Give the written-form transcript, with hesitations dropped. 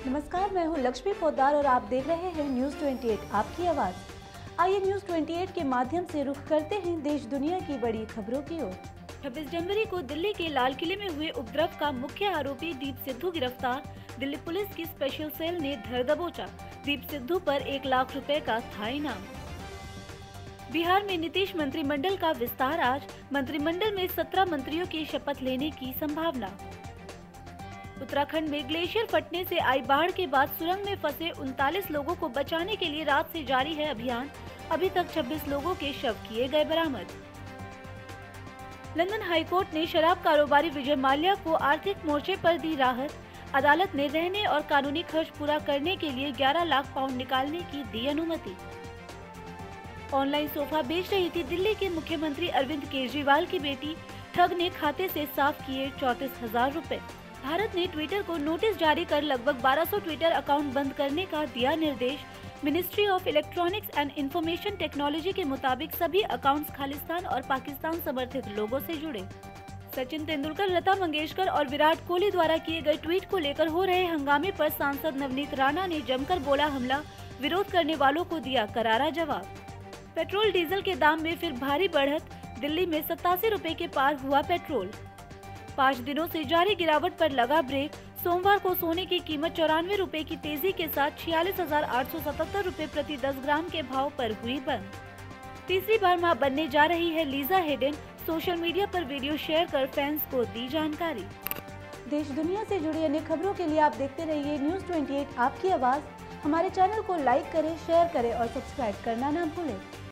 नमस्कार, मैं हूं लक्ष्मी पोद्दार और आप देख रहे हैं न्यूज़ 28 आपकी आवाज़। आइए न्यूज़ 28 के माध्यम से रुख करते हैं देश दुनिया की बड़ी खबरों की ओर। 26 जनवरी को दिल्ली के लाल किले में हुए उपद्रव का मुख्य आरोपी दीप सिद्धू गिरफ्तार। दिल्ली पुलिस की स्पेशल सेल ने धर दबोचा। दीप सिद्धू पर 1 लाख रुपए का था इनाम। बिहार में नीतीश मंत्रिमंडल का विस्तार आज। मंत्रिमंडल में 17 मंत्रियों की शपथ लेने की संभावना। उत्तराखंड में ग्लेशियर फटने से आई बाढ़ के बाद सुरंग में फंसे 39 लोगों को बचाने के लिए रात से जारी है अभियान। अभी तक 26 लोगों के शव किए गए बरामद। लंदन हाईकोर्ट ने शराब कारोबारी विजय माल्या को आर्थिक मोर्चे पर दी राहत। अदालत ने रहने और कानूनी खर्च पूरा करने के लिए 11 लाख पाउंड निकालने की दी अनुमति। ऑनलाइन सोफा बेच रही थी दिल्ली के मुख्यमंत्री अरविंद केजरीवाल की बेटी। ठग ने खाते से साफ किए 34,000 रुपए। भारत ने ट्विटर को नोटिस जारी कर लगभग 1200 ट्विटर अकाउंट बंद करने का दिया निर्देश। Ministry of electronics and information technology के मुताबिक सभी अकाउंट्स खालिस्तान और पाकिस्तान समर्थित लोगों से जुड़े। सचिन तेंदुलकर, लता मंगेशकर और विराट कोहली द्वारा किए गए ट्वीट को लेकर हो रहे हंगामे पर सांसद नवनीत राणा ने जमकर बोला हमला। विरोध करने वालों को दिया करारा जवाब। पेट्रोल डीजल के दाम में फिर भारी बढ़त। दिल्ली में 87 रुपए के पार हुआ पेट्रोल। 5 दिनों से जारी गिरावट पर लगा ब्रेक। सोमवार को सोने की कीमत 94 रुपए की तेजी के साथ 46,877 रुपए प्रति 10 ग्राम के भाव पर हुई बंद। तीसरी बार मां बनने जा रही है लीजा हेडन। सोशल मीडिया पर वीडियो शेयर कर फैंस को दी जानकारी। देश दुनिया से जुड़ी अन्य खबरों के लिए आप देखते रहिए न्यूज़ 28 आपकी आवाज़। हमारे चैनल को लाइक करें, शेयर करें और सब्सक्राइब करना ना भूलें।